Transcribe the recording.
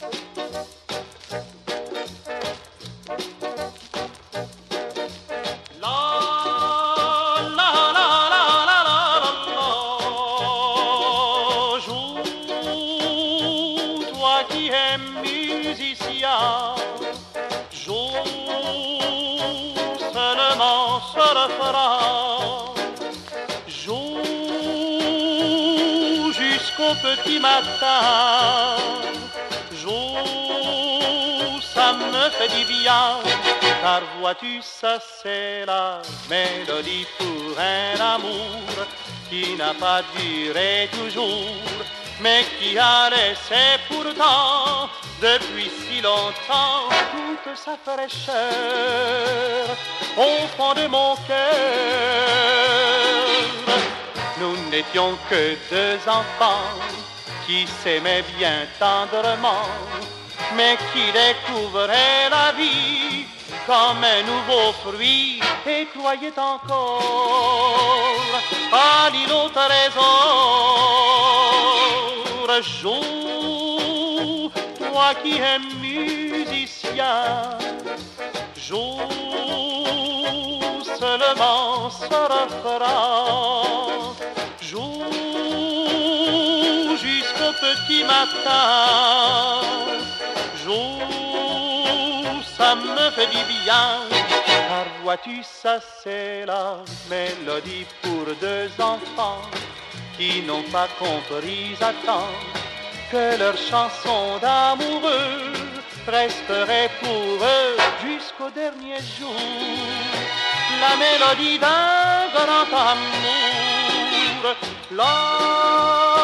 Qui est musicien, joue seulement ce refrain, joue jusqu'au petit matin, joue, ça me fait du bien, car vois-tu, ça c'est la mélodie pour un amour qui n'a pas duré toujours, mais qui a laissé pourtant depuis si longtemps toute sa fraîcheur au fond de mon cœur. Nous n'étions que deux enfants qui s'aimaient bien tendrement, mais qui découvraient la vie comme un nouveau fruit et croyaient encore à l'île au trésor. Joue, toi qui es musicien, joue seulement ce refrain, joue jusqu'au petit matin, joue, ça me fait du bien, car vois-tu, ça c'est la mélodie pour deux enfants qui n'ont pas compris à temps que leur chanson d'amoureux resterait pour eux jusqu'au dernier jour. La mélodie d'un grand amour,